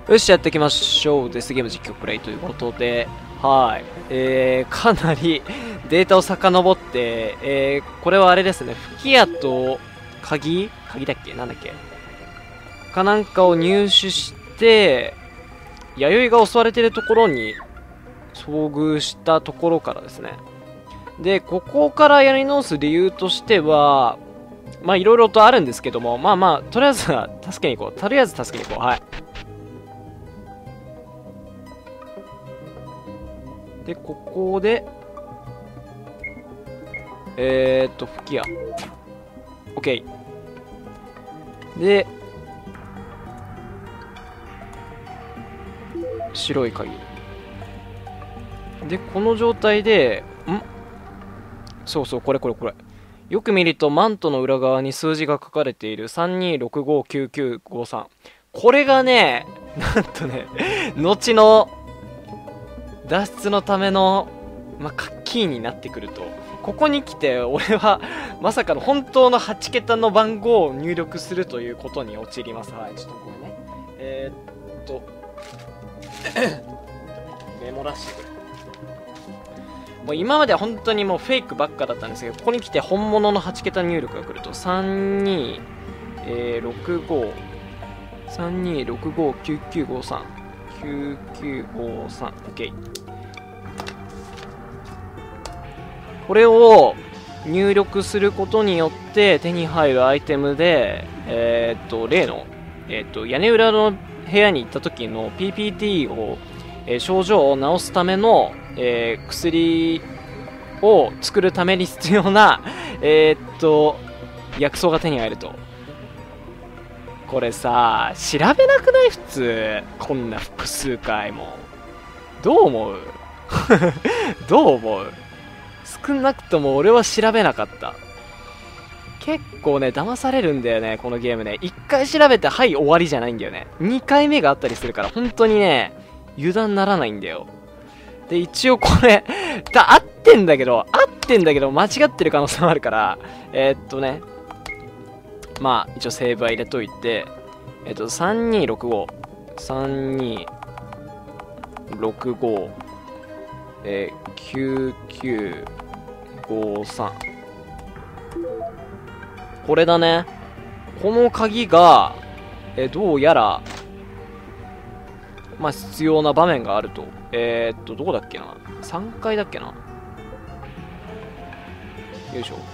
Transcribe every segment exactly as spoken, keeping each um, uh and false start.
よし、やっていきましょう。デスゲーム実況プレイということで、はい。えー、かなりデータを遡って、えー、これはあれですね、吹き矢と鍵鍵だっけなんだっけかなんかを入手して、弥生が襲われてるところに遭遇したところからですね。で、ここからやり直す理由としては、まあいろいろとあるんですけども、まあまあ、とりあえずは助けに行こう。とりあえず助けに行こう。はい。で、ここで、えーっと、吹き矢。OK。で、白い鍵。で、この状態で、んそうそう、これこれこれ。よく見ると、マントの裏側に数字が書かれているさんにーろくごきゅうきゅうごさん。これがね、なんとね、後の脱出のための、まあ、キーになってくると、ここに来て、俺は、まさかの本当のはちけたの番号を入力するということに陥ります。はい、ちょっとごめんね。えー、っと、メモらしてくれ。もう今までは本当にもうフェイクばっかだったんですけど、ここに来て本物のはちけた入力が来ると、さんにーろくご、さんにーろくごきゅうきゅうごさん、きゅうきゅうごさん、OK。これを入力することによって手に入るアイテムで、えー、っと、例の、えー、っと、屋根裏の部屋に行った時の ピーピーティー を、えー、症状を治すための、えー、薬を作るために必要な、えー、っと、薬草が手に入ると。これさ、調べなくない普通。こんな複数回も。どう思うどう思う少なくとも俺は調べなかった。結構ね、騙されるんだよね、このゲームね。いっかい調べて、はい、終わりじゃないんだよね。にかいめがあったりするから、本当にね、油断ならないんだよ。で、一応これ、だ合ってんだけど、合ってんだけど、間違ってる可能性もあるから、えー、っとね、まあ、一応セーブは入れといて、えっと、さんにーろくご、さんにーろくご、えー、きゅうきゅうごさん。これだね。この鍵が、えー、どうやら、まあ、必要な場面があると。えー、っと、どこだっけな ?さん 階だっけなよいしょ。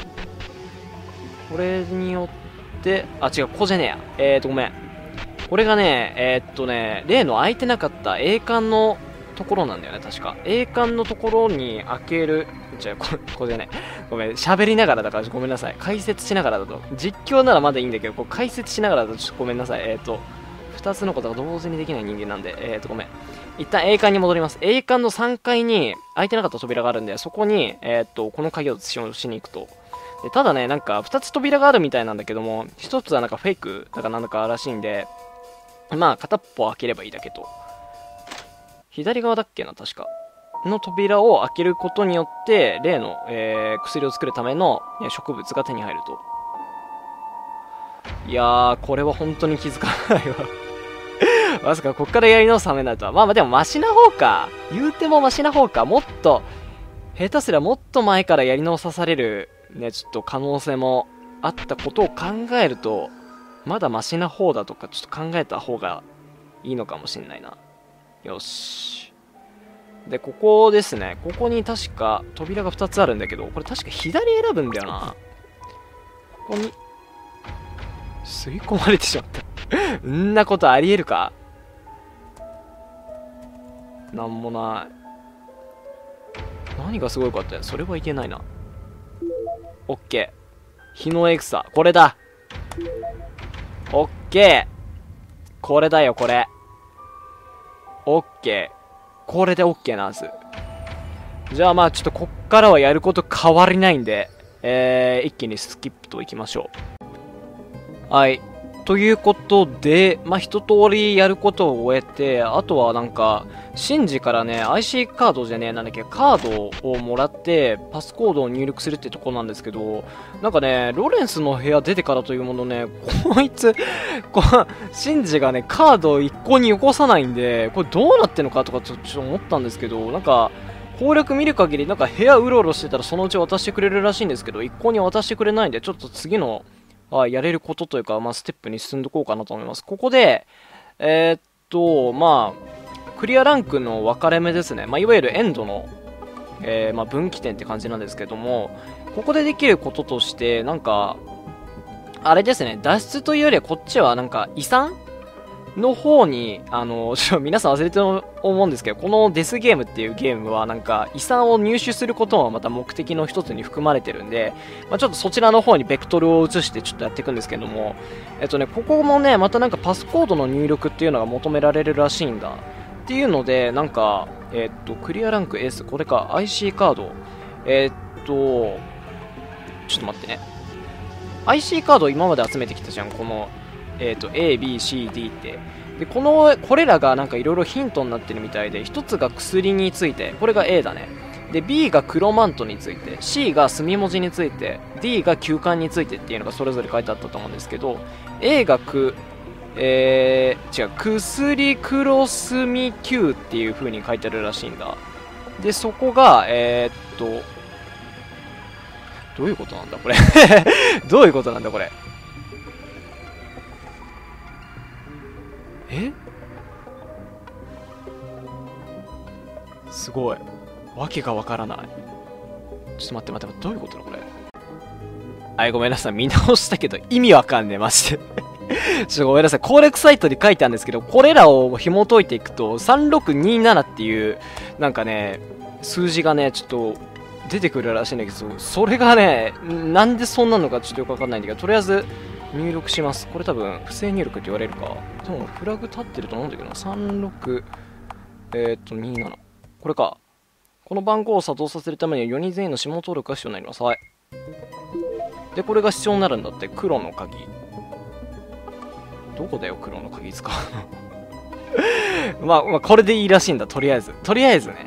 これによって、あ、違う、ここじゃねえや。えーっと、ごめん。これがね、えー、っとね、例の開いてなかった栄冠のところなんだよね、確か。栄冠のところに開ける、じゃあ、これ、ここでね、ごめん、喋りながらだからごめんなさい。解説しながらだと。実況ならまだいいんだけど、こう解説しながらだとちょっとごめんなさい。えー、っと、二つのことが同時にできない人間なんで、えー、っと、ごめん。一旦栄冠に戻ります。栄冠のさんかいに開いてなかった扉があるんで、そこに、えー、っと、この鍵を使用しに行くと。でただね、なんかふたつ扉があるみたいなんだけども、ひとつはなんかフェイクだかなんだからしいんで、まあ片っぽ開ければいいだけと。左側だっけな、確か。の扉を開けることによって、例の、えー、薬を作るための、ね、植物が手に入ると。いやー、これは本当に気づかないわ。まさかこっからやり直すためになるとは。まあまあでもマシな方か。言うてもマシな方か。もっと、下手すりゃもっと前からやり直さされる、ね、ちょっと可能性もあったことを考えると、まだマシな方だとかちょっと考えた方がいいのかもしんないな。よし。で、ここですね。ここに確か扉がふたつあるんだけど、これ確か左選ぶんだよな。ここに、吸い込まれてしまった。んなことありえるか？なんもない。何がすごいかって、それはいけないな。オッケー。日のエクサ。これだ。オッケー。これだよ、これ。オッケー。これでオッケーなんです。じゃあまあちょっとこっからはやること変わりないんで、えー、一気にスキップといきましょう。はい。 ということで、まあ、一通りやることを終えて、あとはなんか、シンジからね、アイシー カードじゃねえ、なんだっけ、カードをもらって、パスコードを入力するってとこなんですけど、なんかね、ロレンスの部屋出てからというものね、こいつ、こシンジがね、カードを一向によこさないんで、これどうなってんのかとかちょっと思ったんですけど、なんか、攻略見る限り、なんか部屋うろうろしてたらそのうち渡してくれるらしいんですけど、一向に渡してくれないんで、ちょっと次の、あやれることというか、まあ、ステップに進んどこうかなと思います。ここで、えー、っと、まあ、クリアランクの分かれ目ですね。まあ、いわゆるエンドの、えー、まあ、分岐点って感じなんですけども、ここでできることとして、なんか、あれですね、脱出というよりはこっちはなんか遺産の方に、あの、ちょ皆さん忘れてると思うんですけど、このデスゲームっていうゲームは、なんか、遺産を入手することもまた目的の一つに含まれてるんで、まあ、ちょっとそちらの方にベクトルを移してちょっとやっていくんですけども、えっとね、ここもね、またなんかパスコードの入力っていうのが求められるらしいんだ。っていうので、なんか、えっと、クリアランク S、これか、アイシー カード。えっと、ちょっと待ってね。アイシー カードを今まで集めてきたじゃん、この、えっと、A、B、C、D って。で、この、これらがなんかいろいろヒントになってるみたいで、一つが薬について、これが A だね。で、B が黒マントについて、C が墨文字について、D が休館についてっていうのがそれぞれ書いてあったと思うんですけど、A がく、えー、違う、薬黒墨球っていう風に書いてあるらしいんだ。で、そこが、えー、っと、どういうことなんだこれどういうことなんだこれ。えすごい。わけがわからない。ちょっと待って待って待って、どういうことだこれ。はい、ごめんなさい。見直したけど意味わかんねえ、マジで。ちょっとごめんなさい。攻略サイトに書いてあるんですけど、これらを紐解いていくと、さんろくにななっていう、なんかね、数字がね、ちょっと出てくるらしいんだけど、それがね、なんでそんなのかちょっとよくわかんないんだけど、とりあえず入力します。これ多分、不正入力って言われるか。でも、フラグ立ってると思うんだけどな。さんろく、えー、っと、になな。これか。この番号を作動させるためにはよにん全員の指紋登録が必要になります。はい。で、これが必要になるんだって。黒の鍵。どこだよ、黒の鍵使うの。まあ、まあ、これでいいらしいんだ。とりあえず。とりあえずね。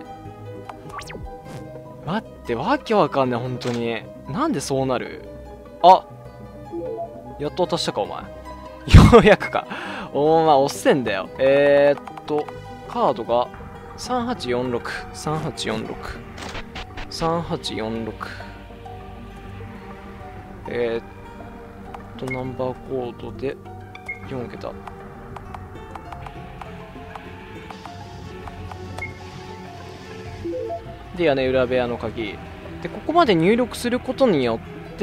待って、わけわかんない、本当に。なんでそうなる？あ、やっと渡したか、お前。ようやくか。お前、押せんだよ。えー、っと、カードが、さんはちよんろく、さんはちよんろく、さんはちよんろく。えー、っと、ナンバーコードで、よんけた。で、屋根裏部屋の鍵。で、ここまで入力することによって、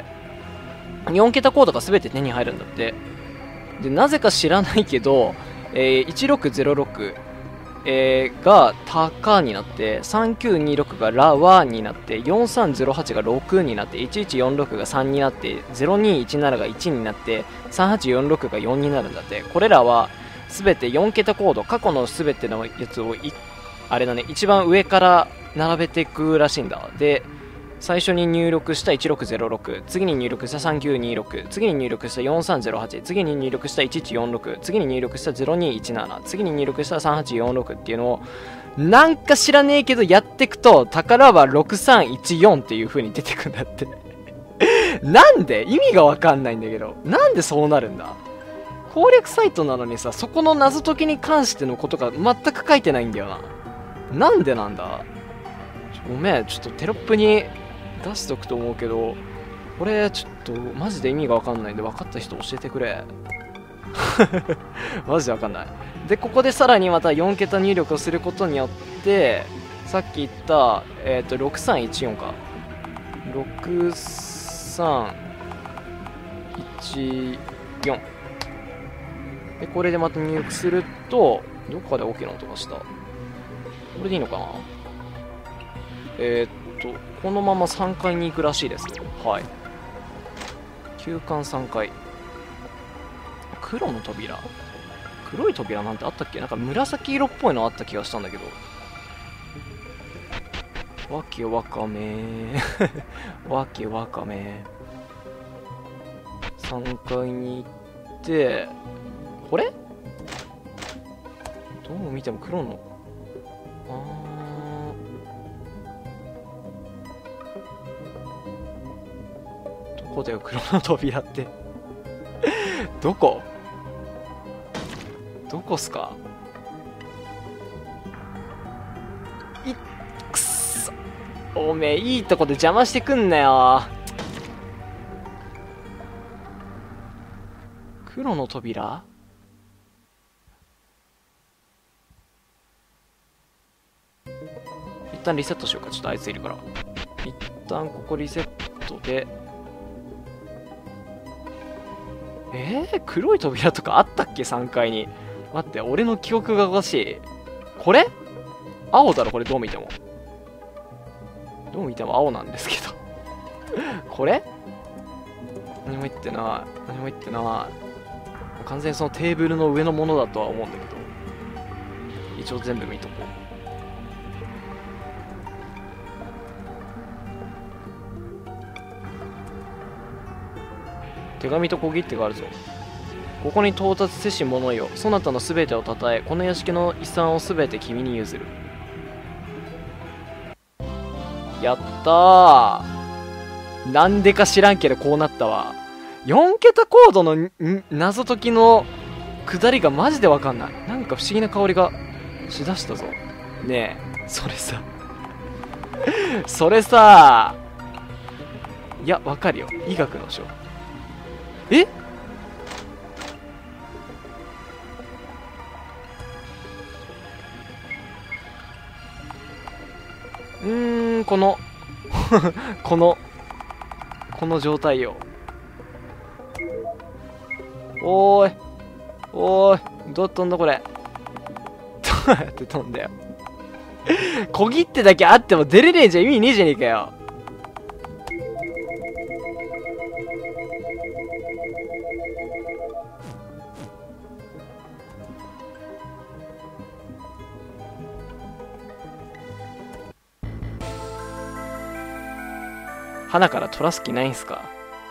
よんけたコードが全て手に入るんだって。で、なぜか知らないけど、えー、いちろくゼロろく、えー、がタカになって、さんきゅうにろくがラワになって、よんさんゼロはちがろくになって、いちいちよんろくがさんになって、ゼロにいちなながいちになって、さんはちよんろくがよんになるんだって。これらは全てよんけたコード、過去の全てのやつをい、あれだね、一番上から並べていくらしいんだ。で、最初に入力したいちろくゼロろく、次に入力したさんきゅうにろく、次に入力したよんさんゼロはち、次に入力したいちいちよんろく、次に入力したゼロにいちなな、次に入力したさんはちよんろくっていうのを、なんか知らねえけどやっていくと、宝はろくさんいちよんっていう風に出てくんだって。なんで意味がわかんないんだけど。なんでそうなるんだ攻略サイトなのにさ、そこの謎解きに関してのことが全く書いてないんだよな。なんでなんだごめん、ちょっとテロップに出しとくと思うけど、これちょっとマジで意味がわかんないんで、分かった人教えてくれ。マジでわかんない。で、ここでさらにまたよんけた入力をすることによって、さっき言った、えっと、ろくさんいちよんか。ろくさんいちよん。で、これでまた入力すると、どっかで大きな音がした。これでいいのかなえー、っと、このままさんかいに行くらしいです。はい。休館さんかい。黒の扉。黒い扉なんてあったっけ？なんか紫色っぽいのあった気がしたんだけど。わけわかめー。わけわかめー。さんかいに行っで、これどう見ても黒の、あー、どこだよ黒の扉ってどこどこっすか。いっくそ、おめえいいとこで邪魔してくんなよ。黒の扉、一旦リセットしようか。ちょっとあいついるから。一旦ここリセットで。えー、黒い扉とかあったっけ ?さん 階に。待って、俺の記憶がおかしい。これ青だろ、これどう見ても。どう見ても青なんですけど。これ何も言ってない。何も言ってない。完全にそのテーブルの上のものだとは思うんだけど。一応全部見とこう。手紙と小切手があるぞ。ここに到達せし者よ。そなたのすべてをたたえ、この屋敷の遺産をすべて君に譲る。やったー。なんでか知らんけどこうなったわ。よん桁コードの謎解きの下りがマジでわかんない。なんか不思議な香りがしだしたぞ。ねえ、それさ。それさ。いや、わかるよ。医学の書。えうーん、この、この、この状態よ。おーい、おーい、どう飛んだこれ。どうやって飛んだよ。小切手だけあっても出れねえじゃん、意味ねえじゃねえかよ。花から取らす気ないんすか。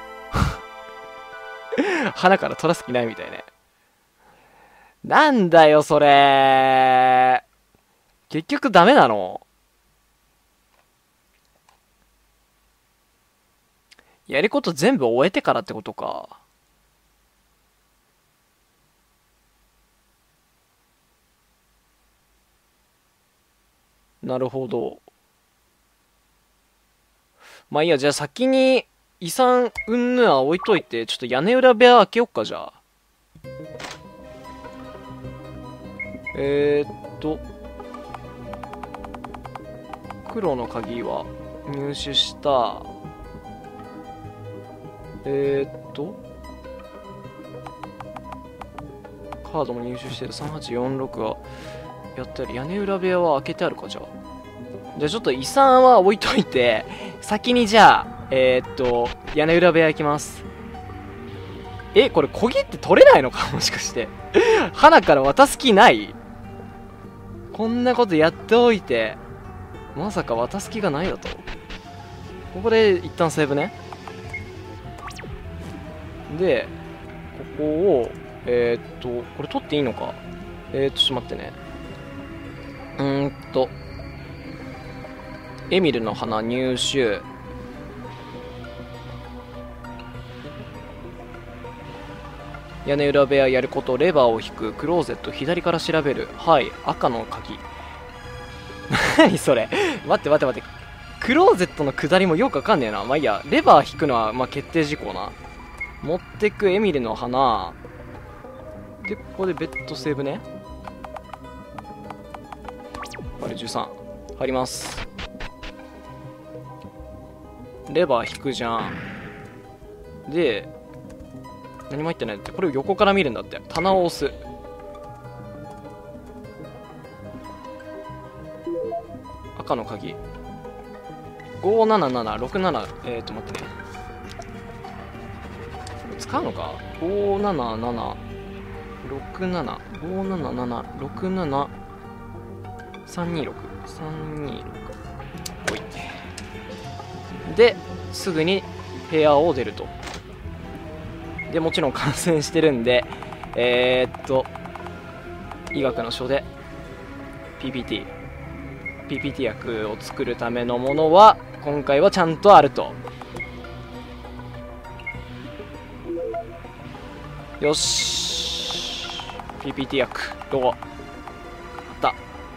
花から取らす気ないみたいね。なんだよそれ。結局ダメなの？やること全部終えてからってことか。なるほど。まあいいや、じゃあ先に遺産うんぬは置いといて、ちょっと屋根裏部屋開けよっか、じゃあ。えー、っと、黒の鍵は入手した。えー、っと、カードも入手してる。さんはちよんろくはやってある。屋根裏部屋は開けてあるか、じゃあ。じゃあちょっと遺産は置いといて、先にじゃあ、えー、っと、屋根裏部屋行きます。え、これ小切手取れないのかもしかして。花から渡す気ない？こんなことやっておいて、まさか渡す気がないだと。ここで一旦セーブね。で、ここを、えー、っと、これ取っていいのか。えー、っと、ちょっと待ってね。うーんと、エミルの花入手。屋根裏部屋やること、レバーを引く、クローゼット左から調べる。はい、赤の鍵。何それ。待って待って待って。クローゼットの下りもよくわかんねえな。まあいいや、レバー引くのはまあ決定事項な。持ってくエミルの花。で、ここでベッドセーブね。あれ、じゅうさん。入ります。レバー引くじゃん。で、何も入ってないって。これを横から見るんだって。棚を押す。赤の鍵。ごーななななろくなな。えーっと、待ってね。使うのか ?ごーななななろくなな。ごーななななろくななさんにろく。さんにろく。ほい。で、すぐに部屋を出ると。 でもちろん感染してるんで、えー、っと医学の書で ピーピーティー ピーピーティー 薬を作るためのものは今回はちゃんとあると。よし ピーピーティー 薬どこあった。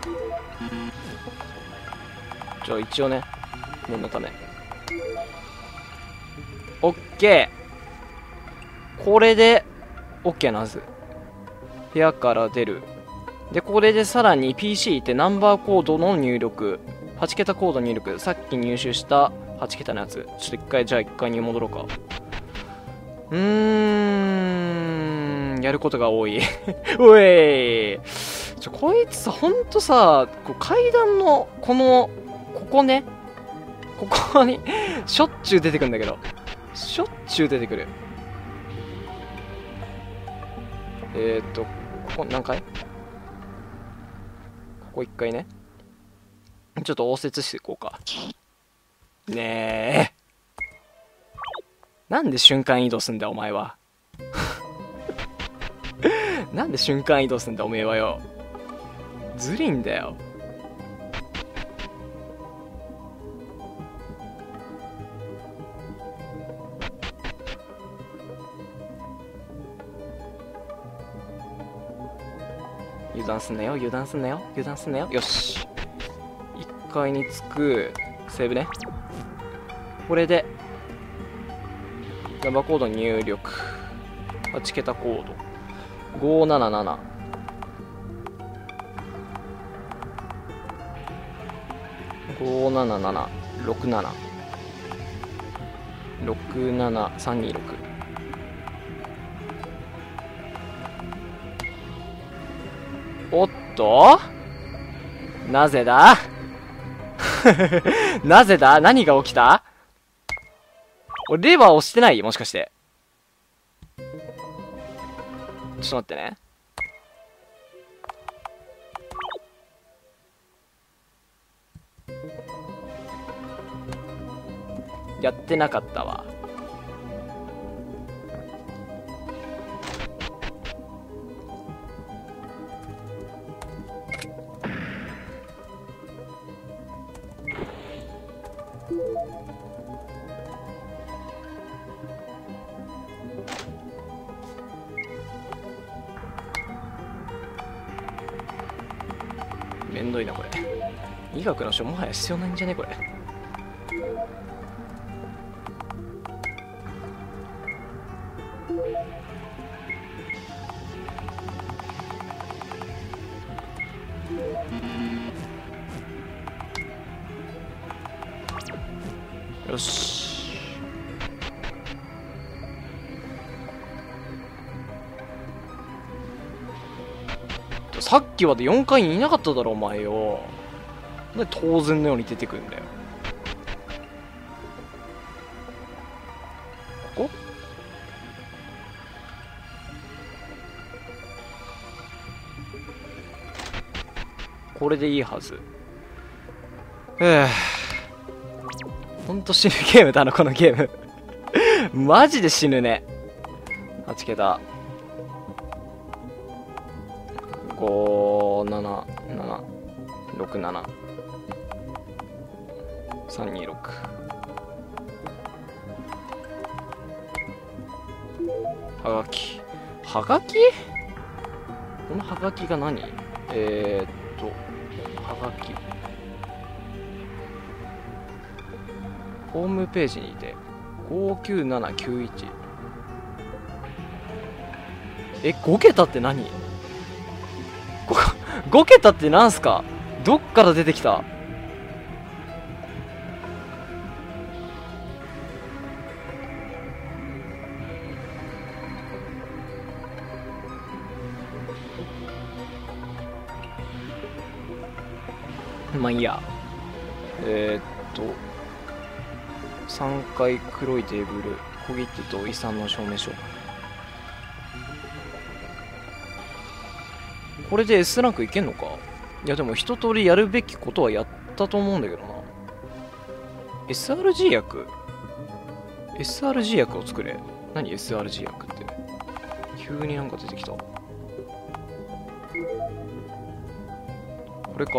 じゃあ一応ね念のため OK。 これで OK なはず。部屋から出る。でこれでさらに ピーシー ってナンバーコードの入力、はち桁コード入力、さっき入手したはち桁のやつ、ちょっと一回じゃあ一回に戻ろうか。うーんやることが多いおいちょこいつさほんとさ、こう階段のこのここね、ここにしょっちゅう出てくるんだけど、しょっちゅう出てくる。えーっとここ何回、ここいっかいね。ちょっと応接していこうか。ねえなんで瞬間移動すんだお前はなんで瞬間移動すんだおめえはよ。ずりんだよ。油断すんなよ油断すんなよ油断すんなよ。よしいっかいにつくセーブね。これでナンバーコード入力、はち桁コードごーなななな、ごーなななな、ろくなな、ろくななさんにろく。おっとなぜだなぜだ、何が起きた。俺レバー押してない、もしかして。ちょっと待ってね。やってなかったわ。めんどいなこれ。医学の書もはや必要ないんじゃねこれ。よしさっきまでよんかいにいなかっただろお前よ。なんで当然のように出てくるんだよ。こここれでいいはず。ふぅほんと死ぬゲームだなこのゲームマジで死ぬね。はち桁ごーななななろくななさんにろく。はがきはがきこのはがきが何。えー、っとはがきホームページにいてごきゅうななきゅういち。えご桁って何。ご桁ってなんすか。どっから出てきた。まあいいや。えー、っとさんかい黒いテーブル、小切手と遺産の証明書。これで エス ランクいけんのか。いやでも一通りやるべきことはやったと思うんだけどな。 エスアールジー 薬 エスアールジー 薬を作れ。何 エスアールジー 薬って。 急になんか出てきた。これか。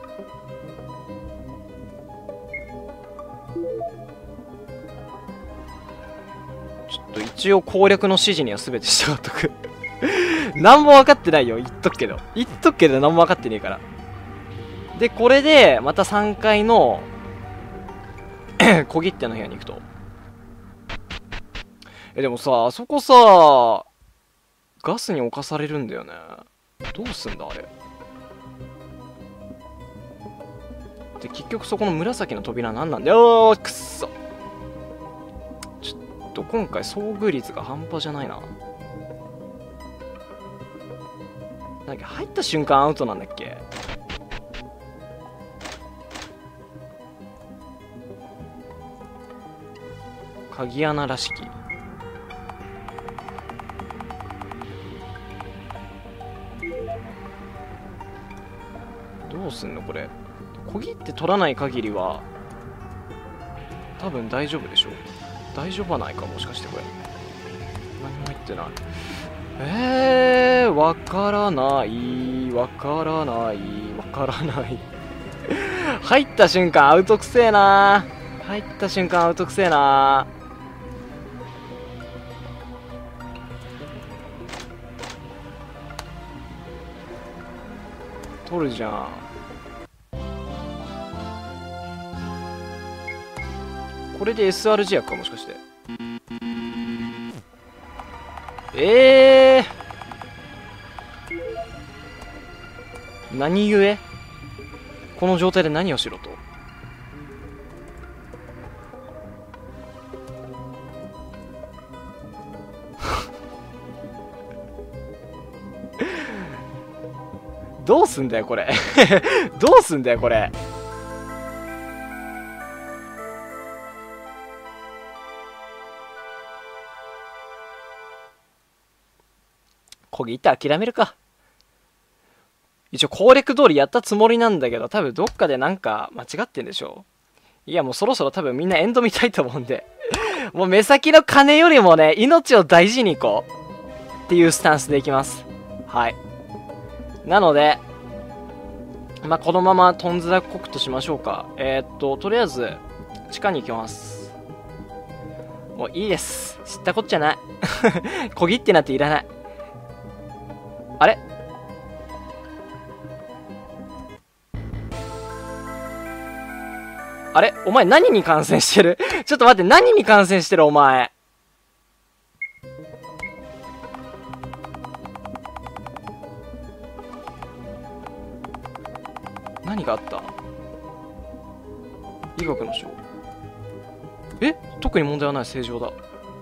ちょっと一応攻略の指示には全て従っとく何も分かってないよ、言っとくけど。言っとくけど何も分かってねえから。で、これでまたさんがいの小切手の部屋に行くと。え、でもさ、あそこさ、ガスに侵されるんだよね。どうすんだあれ。で、結局そこの紫の扉何なんだよ。くっそ。ちょっと今回遭遇率が半端じゃないな。なんか入った瞬間アウトなんだっけ。鍵穴らしき。どうすんのこれ。小切って取らない限りは多分大丈夫でしょ。大丈夫はないか、もしかしてこれ。何も入ってない。えー、わからないわからないわからない入った瞬間アウトくせえな。入った瞬間アウトくせえな。取るじゃん。これで エスアールジー 薬か、もしかして。ええー、何故この状態で何をしろと。どうすんだよこれどうすんだよこれ。小切って諦めるか。一応攻略通りやったつもりなんだけど、多分どっかでなんか間違ってんでしょ。いやもうそろそろ多分みんなエンド見たいと思うんでもう目先の金よりもね、命を大事にいこうっていうスタンスでいきます。はい。なので、まあ、このままトンズラ国としましょうか。えー、っと、とりあえず、地下に行きます。もういいです。知ったこっちゃない。小切ってなっていらない。あれあれお前何に感染してるちょっと待って、何に感染してるお前。何があった。医学の書。え、特に問題はない、正常だ。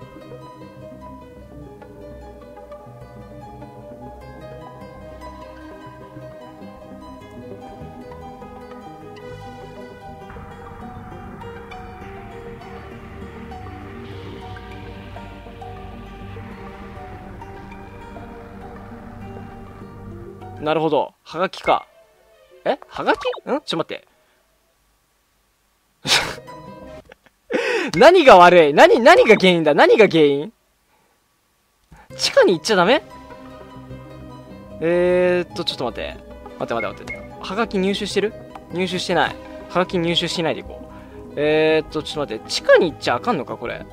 なるほど、はがきか。え、はがきんちょっと待って何が悪い。何、何が原因だ。何が原因。地下に行っちゃダメ。えーっと、ちょっと待って。待って待って待って。はがき入手してる。入手してない。はがき入手しないでいこう。えーっと、ちょっと待って。地下に行っちゃあかんのかこれ。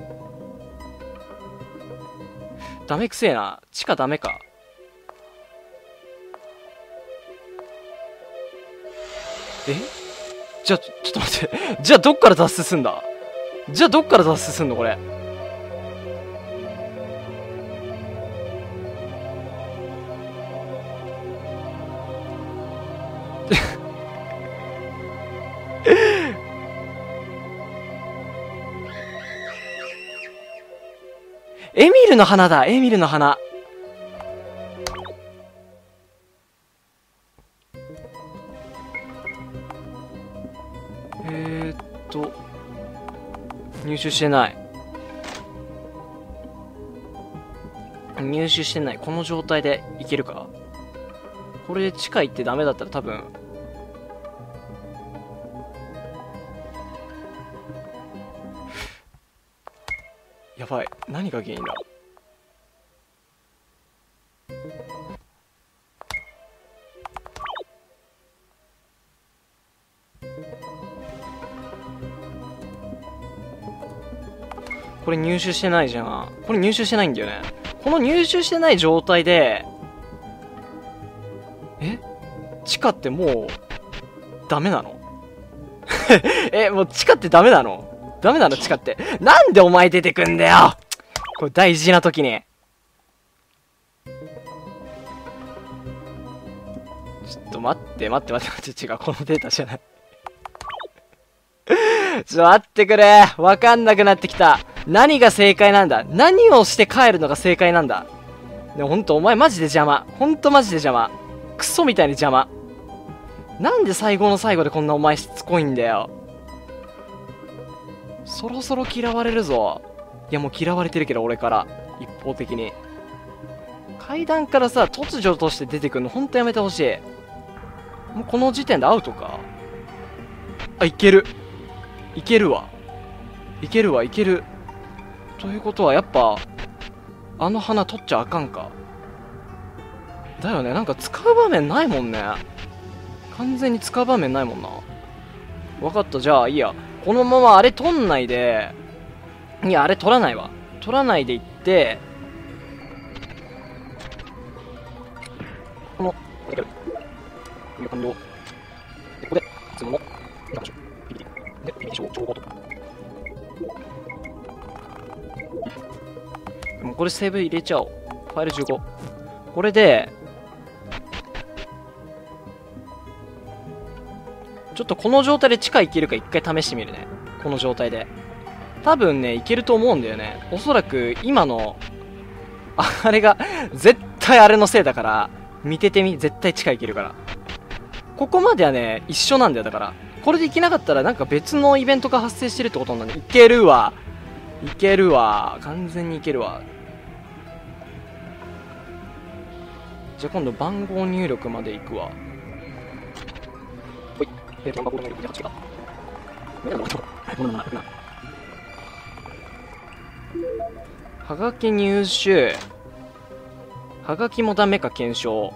ダメくせえな。地下ダメか。え、じゃあ、ちょっと待って。じゃあ、どっから脱出すんだ。じゃあ、どっから脱出すんのこれ。エミルの花だ。エミルの花。えーっと入手してない。入手してない。この状態でいけるか。これで地下行ってダメだったら多分やばい。何が原因だ。 これ入手してないじゃん。これ入手してないんだよね。この入手してない状態で、え地下ってもう、ダメなのえ、もう地下ってダメなのダメなの地下って。なんでお前出てくんだよこれ大事な時に。ちょっと待って待って待って待って、違う、このデータじゃない。ちょっと待ってくれ。わかんなくなってきた。何が正解なんだ。何をして帰るのが正解なんだ。でもほんとお前マジで邪魔。ほんとマジで邪魔。クソみたいに邪魔。なんで最後の最後でこんなお前しつこいんだよ。そろそろ嫌われるぞ。いやもう嫌われてるけど俺から一方的に。階段からさ突如として出てくるのほんとやめてほしい。もうこの時点でアウトか。あ、いけるいけるわいけるわいける。ということはやっぱあの花取っちゃあかんか。だよね。なんか使う場面ないもんね。完全に使う場面ないもんな。分かった。じゃあいいや、このままあれ取んないで、いやあれ取らないわ。取らないでいって、このこれ完了で、ここでいつものなんでしょう ピーピーティー で ピーピーティー 称号とか。もうこれセーブ入れちゃおう。ファイルじゅうご。これでちょっとこの状態で地下行けるか一回試してみるね。この状態で多分ねいけると思うんだよね。おそらく今のあれが絶対あれのせいだから、見ててみ。絶対地下行けるから。ここまではね一緒なんだよ。だからこれで行けなかったらなんか別のイベントが発生してるってことなんだね。いけるわいけるわ完全にいけるわ。じゃあ今度番号入力まで行くわ。ほい。えーと、番号入力ではちが。はがき入手。はがきもダメか検証。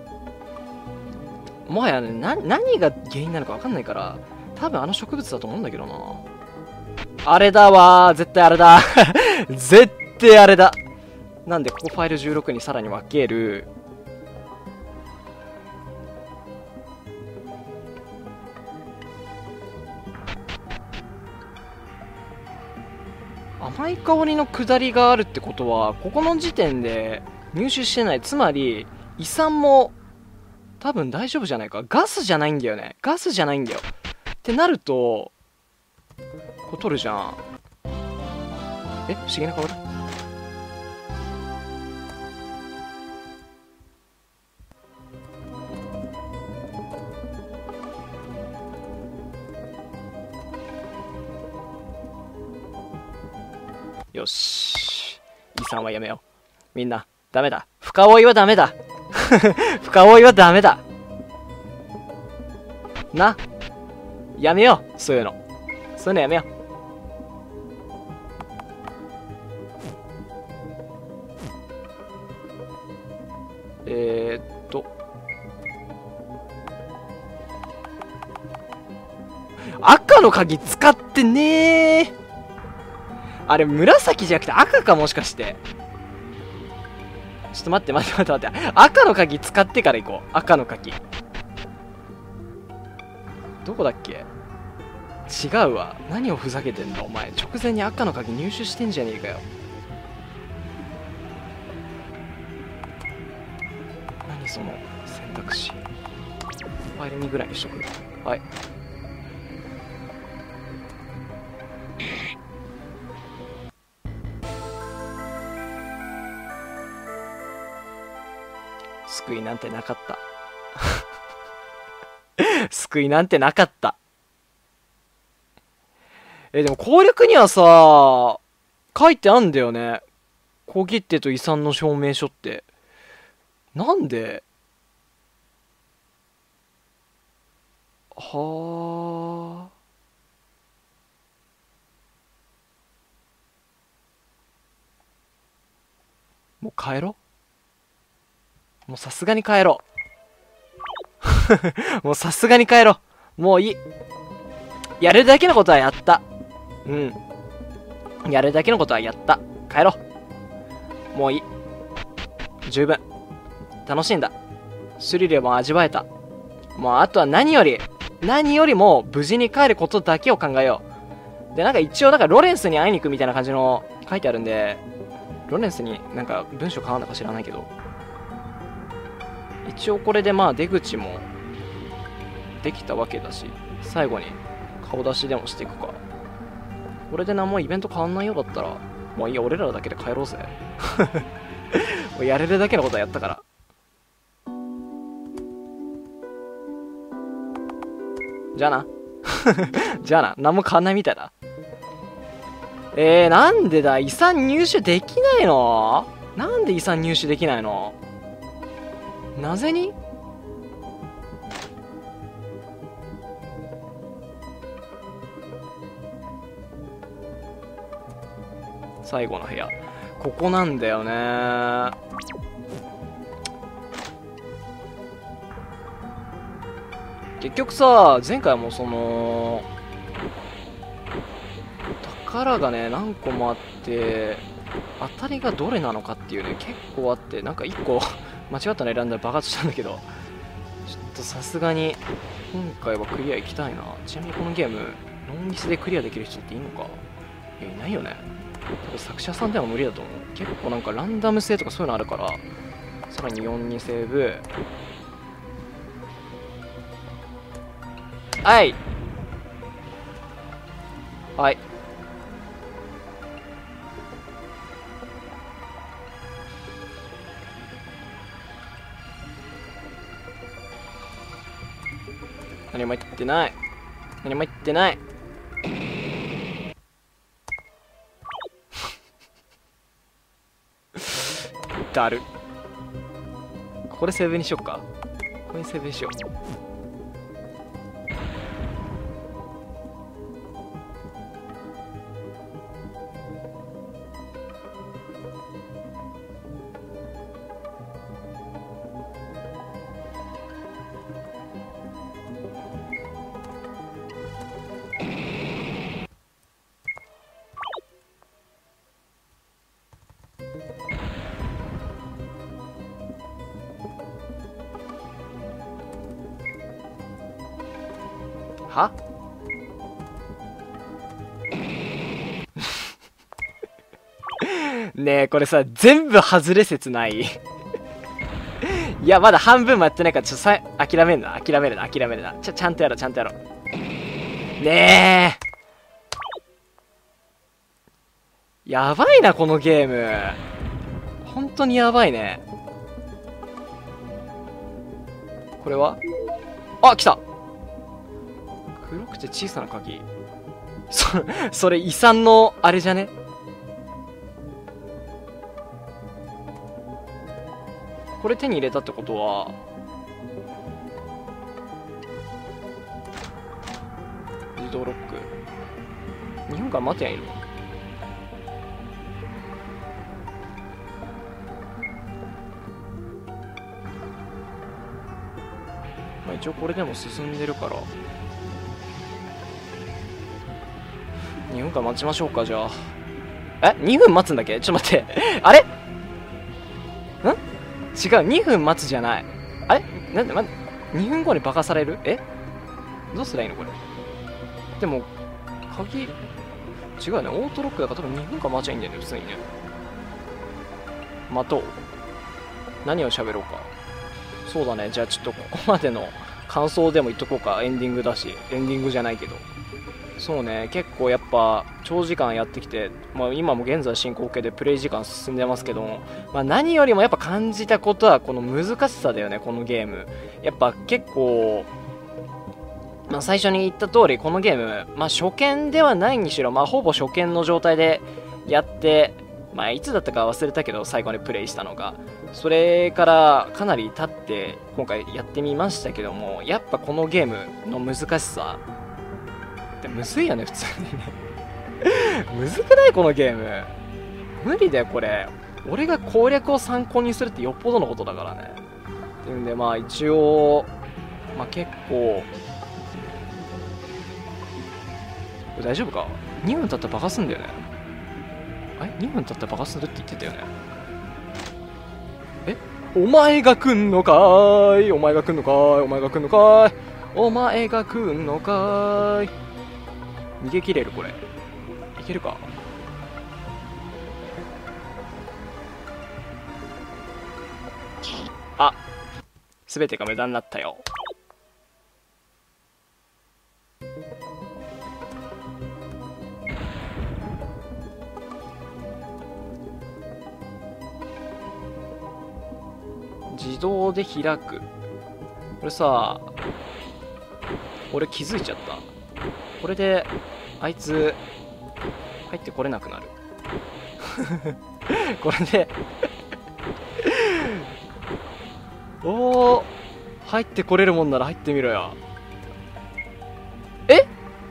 もはやね、な、何が原因なのか分かんないから、多分あの植物だと思うんだけどな。あれだわー。絶対あれだ。絶対あれだ。なんで、ここファイルじゅうろくにさらに分ける。甘い香りの下りがあるってことは、ここの時点で入手してない。つまり、胃酸も多分大丈夫じゃないか。ガスじゃないんだよね。ガスじゃないんだよ。ってなると、これ取るじゃん。え、不思議な香り。よし。胃酸はやめよう。みんな、ダメだ。深追いはダメだ。深追いはダメだ。な。やめよう。そういうの。そういうのやめよう。えー、っと。赤の鍵使ってねー。あれ紫じゃなくて赤か、もしかして。ちょっと待って待って待って待って。赤の鍵使ってから行こう。赤の鍵。どこだっけ。違うわ。何をふざけてんだお前。直前に赤の鍵入手してんじゃねえかよ。何その選択肢。ファイルにぐらいにしとく。はい。救いなんてなかった。救いなんてなかった。え、でも攻略にはさ、書いてあんだよね。小切手と遺産の証明書って。なんではあ。もう帰ろう。もうさすがに帰ろう。もうさすがに帰ろう。もういい。やるだけのことはやった。うん。 やるだけのことはやった。帰ろう。もういい。十分。楽しんだ。スリルも味わえた。もうあとは何より、何よりも無事に帰ることだけを考えよう。で、なんか一応、なんかロレンスに会いに行くみたいな感じの書いてあるんで、ロレンスになんか文章変わんのか知らないけど、一応これでまあ出口もできたわけだし、最後に顔出しでもしていくか。これで何もイベント変わんないようだったら、もういいや、俺らだけで帰ろうぜ。もうやれるだけのことはやったから。じゃあな。じゃあな。何も変わんないみたいだ。えー、なんでだ、遺産入手できないの？なんで遺産入手できないの？なぜに？最後の部屋。ここなんだよね。結局さ、前回もその、宝がね、何個もあって、当たりがどれなのかっていうね、結構あって、なんかいっこ間違ったの選んだら爆発したんだけど、ちょっとさすがに、今回はクリア行きたいな。ちなみにこのゲーム、ノンミスでクリアできる人っていいのか？いや、いないよね。多分作者さんでは無理だと思う。結構なんかランダム性とかそういうのあるから、さらによんにセーブ。はい。はい。何も言ってない。何も言ってない。だる。ここでセーブにしよっか。ここにセーブにしよう。はねえ、これさ、全部外れ説ないいや、まだ半分もやってないから、ちょっとさ、諦めるな、諦めるな、諦めるな。ちょ、ちゃんとやろう、ちゃんとやろう。ねえ。やばいな、このゲーム。本当にやばいね。これはあ、来た。黒くて小さな鍵。そ、それ遺産のあれじゃね？これ手に入れたってことは、自動ロック。にふんかん待てやいる。まあ一応これでも進んでるから。にふんかん待ちましょうか、じゃあ。え ?に 分待つんだっけ？ちょっと待って。あれ？ん違う、にふん待つじゃない。あれなんで、ま、にふんごに爆破される？えどうすりゃいいのこれ。でも、鍵、違うね。オートロックだから多分にふんかん待ちゃいいんだよね、普通にね。待とう。何を喋ろうか。そうだね。じゃあちょっとここまでの感想でも言っとこうか。エンディングだし。エンディングじゃないけど。そうね、結構やっぱ長時間やってきて、まあ、今も現在進行形でプレイ時間進んでますけども、まあ、何よりもやっぱ感じたことはこの難しさだよね、このゲーム。やっぱ結構、まあ、最初に言った通りこのゲーム、まあ、初見ではないにしろ、まあ、ほぼ初見の状態でやって、まあ、いつだったか忘れたけど最後にプレイしたのが、それからかなり経って今回やってみましたけども、やっぱこのゲームの難しさってむずいよね、普通にねむずくないこのゲーム。無理だよこれ。俺が攻略を参考にするってよっぽどのことだからね。っていうんで、まあ一応、まあ結構、大丈夫か ?に 分経ったら爆発すんだよね。 え、にふん経ったら爆発するって言ってたよね。え、お前が来んのかーい、お前が来んのかーい、お前が来んのかーい、お前が来んのかーい。逃げ切れるこれ。いけるか。あ、すべてが無駄になったよ。自動で開く。これさ、俺気づいちゃった。これであいつ入ってこれなくなる。これでおー、入ってこれるもんなら入ってみろよ。え、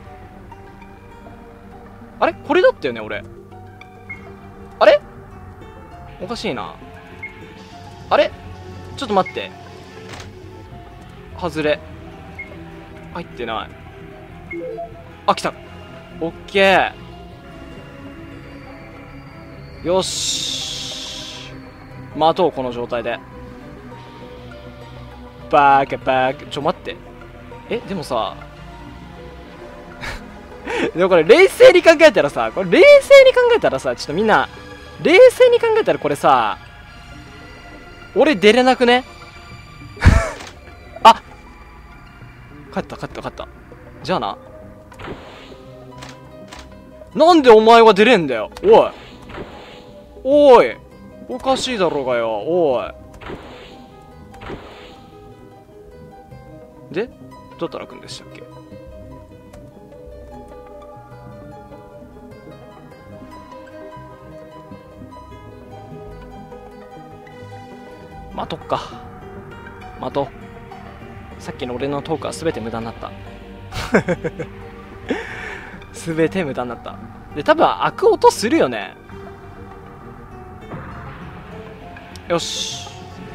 あれこれだったよね俺。あれおかしいな。あれちょっと待って、外れ。入ってない。あ、来た。オッケー。よし、待とうこの状態で。バーカバーカ。ちょ待って、えでもさでもこれ冷静に考えたらさ、これ冷静に考えたらさ、ちょっとみんな冷静に考えたらこれさ、俺出れなくね。あ、勝った勝った勝った。じゃあな。なんでお前は出れんだよ。おいおい、おかしいだろうがよ。おいで、どうやったら開くんでしたっけ。待とっか。待とう。さっきの俺のトークは全て無駄になった。全て無駄になった。で、多分開く音するよね。よし。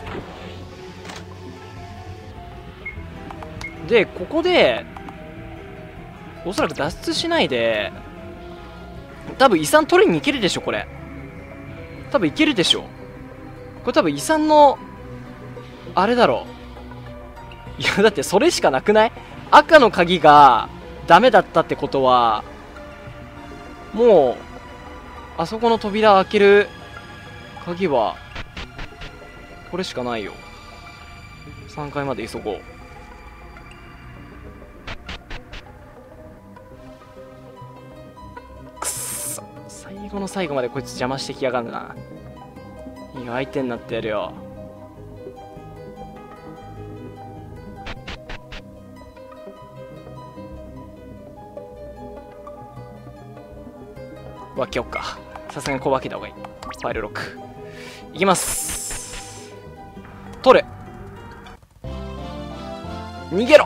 で、ここでおそらく脱出しないで、多分遺産取りに行けるでしょこれ。多分いけるでしょこれ。多分遺産のあれだろう。いやだってそれしかなくない？赤の鍵がダメだったってことは、もうあそこの扉開ける鍵はこれしかないよ。さんがいまで急ごう。くっそ、最後の最後までこいつ邪魔してきやがるな。いいよ、相手になってやるよ。分けよっか。さすがにこう分けた方がいい。ファイルロックいきます。取れ、逃げろ。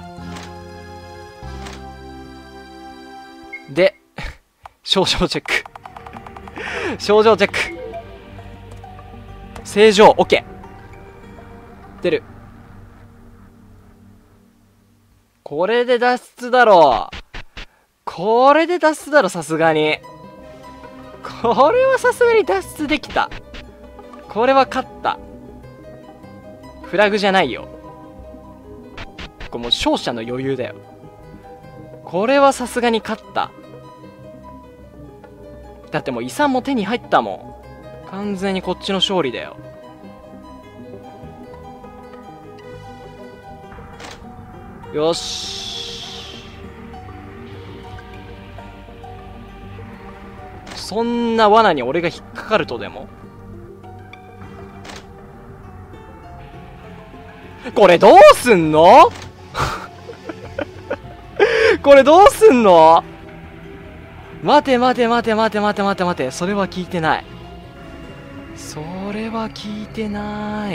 で症状チェック。症状チェック。正常 OK。 出る。これで脱出だろう。これで脱出だろ、さすがに。これはさすがに脱出できた。これは勝った。フラグじゃないよ。これもう勝者の余裕だよ。これはさすがに勝った。だってもう遺産も手に入ったもん。完全にこっちの勝利だよ。よし。そんな罠に俺が引っかかるとでも。これどうすんの？これどうすんの？待て待て待て待て待て待て待て。それは聞いてない。それは聞いてない。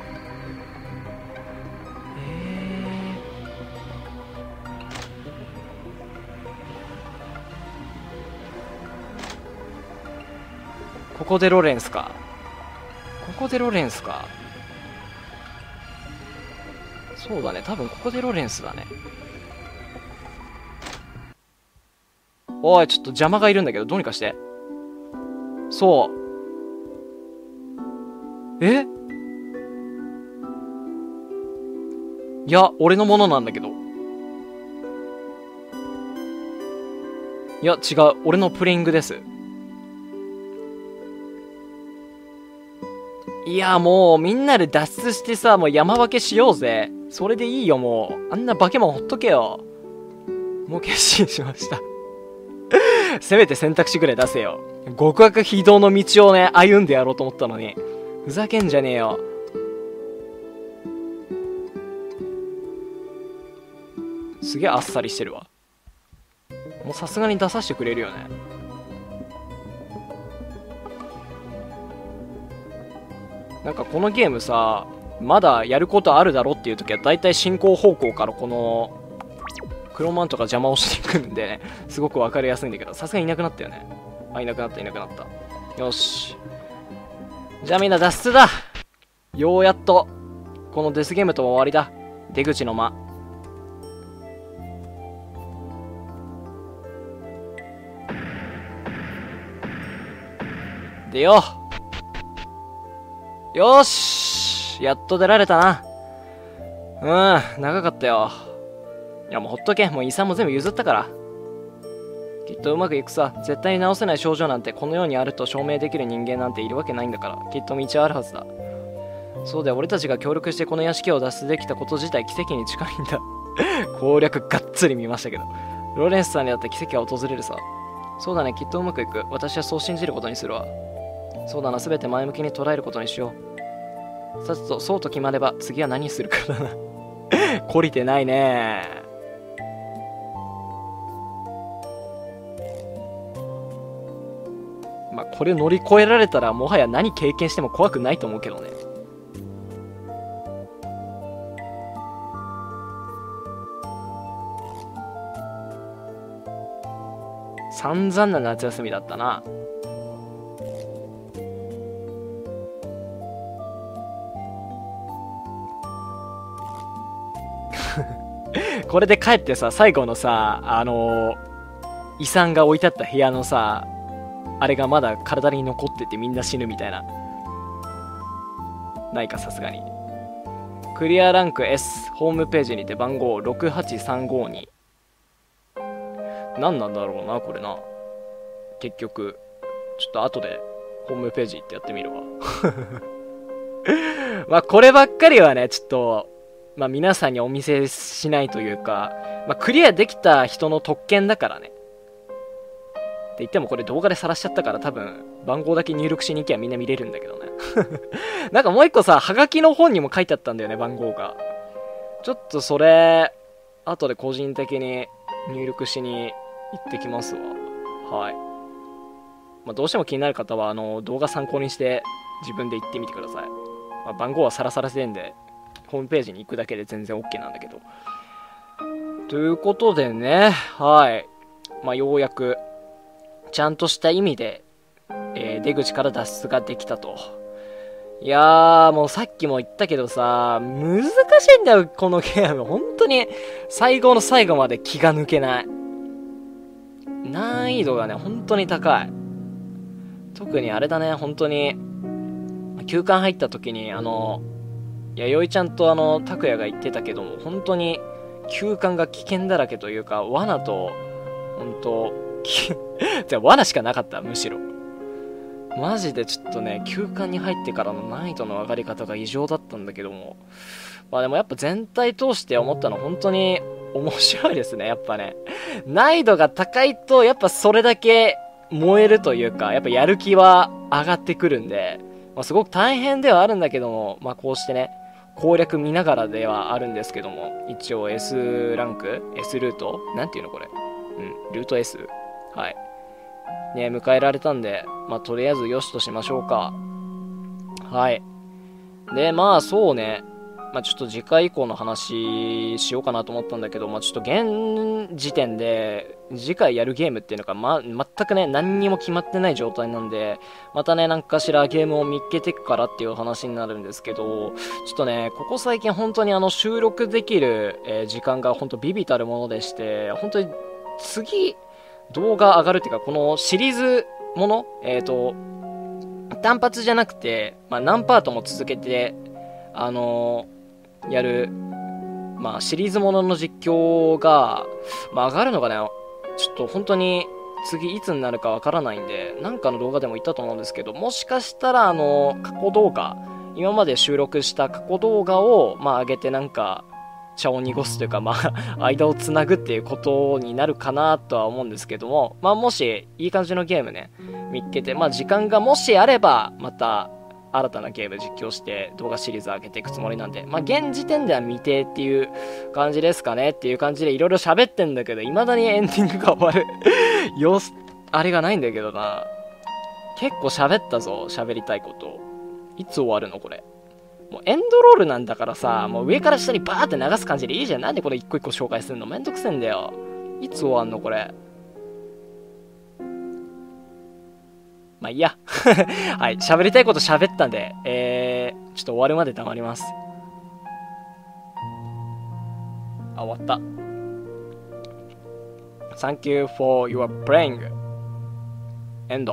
ここでロレンスか。ここでロレンスか。そうだね、多分ここでロレンスだね。おい、ちょっと邪魔がいるんだけど、どうにかして。 そう。えいや、俺のものなんだけど。いや、違う。俺のプレイングです。いや、もう、みんなで脱出してさ、もう山分けしようぜ。それでいいよ、もう。あんな化け物ほっとけよ。もう決心しました。せめて選択肢ぐらい出せよ。極悪非道の道をね、歩んでやろうと思ったのに。ふざけんじゃねえよ。すげえあっさりしてるわ。もうさすがに出させてくれるよね。なんかこのゲームさ、まだやることあるだろっていう時は大体進行方向からこの黒マントが邪魔をしていくんでね、すごく分かりやすいんだけど、さすがにいなくなったよね。あ、いなくなったいなくなった。よし、じゃあみんな脱出だ。ようやっとこのデスゲームとも終わりだ。出口の間。出よう。よーし、やっと出られたな。うん、長かったよ。いやもうほっとけ、もう遺産も全部譲ったから。きっとうまくいくさ。絶対に治せない症状なんてこの世にあると証明できる人間なんているわけないんだから、きっと道はあるはずだ。そうだよ、俺たちが協力してこの屋敷を脱出できたこと自体奇跡に近いんだ。攻略がっつり見ましたけど、ローレンスさんにだって奇跡は訪れるさ。そうだね、きっとうまくいく。私はそう信じることにするわ。そうだな、すべて前向きに捉えることにしよう。さっとそうと決まれば次は何するかだな。懲りてないね。まあこれ乗り越えられたらもはや何経験しても怖くないと思うけどね。散々な夏休みだったな。これで帰ってさ、最後のさ、あのー、遺産が置いてあった部屋のさ、あれがまだ体に残っててみんな死ぬみたいな。ないか、さすがに。クリアランク S、ホームページにて番号ろくはちさんごに。何なんだろうな、これな。結局、ちょっと後でホームページ行ってやってみるわ。まあ、こればっかりはね、ちょっと、まあ皆さんにお見せしないというか、まあクリアできた人の特権だからね。って言ってもこれ動画で晒しちゃったから多分番号だけ入力しに行けばみんな見れるんだけどね。なんかもう一個さ、ハガキの本にも書いてあったんだよね、番号が。ちょっとそれ、後で個人的に入力しに行ってきますわ。はい。まあどうしても気になる方はあの動画参考にして自分で行ってみてください。まあ、番号はさらさらせんで、ホームページに行くだけで全然 OK なんだけど。ということでね、はい。まあ、ようやく、ちゃんとした意味で、えー、出口から脱出ができたと。いやー、もうさっきも言ったけどさ、難しいんだよ、このゲーム。本当に、最後の最後まで気が抜けない。難易度がね、本当に高い。特にあれだね、本当に、休館入った時に、あの、弥生ちゃんとあの拓也が言ってたけども、本当に休館が危険だらけというか、罠と本当じゃあ罠しかなかった。むしろマジでちょっとね、休館に入ってからの難易度の上がり方が異常だったんだけども、まあでもやっぱ全体通して思ったのは本当に面白いですね。やっぱね、難易度が高いとやっぱそれだけ燃えるというか、やっぱやる気は上がってくるんで、まあ、すごく大変ではあるんだけども、まあこうしてね、攻略見ながらではあるんですけども、一応 S ランク ?S ルートなんていうのこれ。うん、ルート S? はい。ね、迎えられたんで、まあ、とりあえずよしとしましょうか。はい。で、まあ、そうね。まあ、ちょっと次回以降の話しようかなと思ったんだけど、まあ、ちょっと現時点で、次回やるゲームっていうのが、ま、全くね、何にも決まってない状態なんで、またね、なんかしらゲームを見っけていくからっていう話になるんですけど、ちょっとね、ここ最近本当にあの、収録できる、えー、時間が本当ビビたるものでして、本当に次、動画上がるっていうか、このシリーズもの、えっと、単発じゃなくて、まあ、何パートも続けて、あのーやる、まあ、シリーズものの実況が、まあ、上がるのがね、ちょっと本当に次いつになるかわからないんで、なんかの動画でも言ったと思うんですけど、もしかしたら、あのー過去動画、今まで収録した過去動画を、まあ、上げてなんか、茶を濁すというか、まあ、間をつなぐっていうことになるかなとは思うんですけども、まあ、もし、いい感じのゲームね、見っけて、まあ、時間がもしあれば、また、新たなゲーム実況して動画シリーズ上げていくつもりなんで、まあ、現時点では未定っていう感じですかねっていう感じでいろいろ喋ってんだけど、未だにエンディングが終わる様子、あれがないんだけどな。結構喋ったぞ、喋りたいこと。いつ終わるのこれ。もうエンドロールなんだからさ、もう上から下にバーって流す感じでいいじゃん。なんでこれ一個一個紹介するのめんどくせえんだよ。いつ終わんのこれ。まあいいや。はい、喋りたいこと喋ったんで、えー、ちょっと終わるまで黙ります。あ、終わった。Thank you for your playing. End.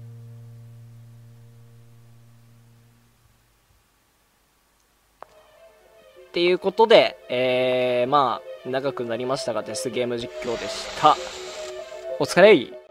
っていうことで、えー、まあ、長くなりましたが、デスゲーム実況でした。お疲れ。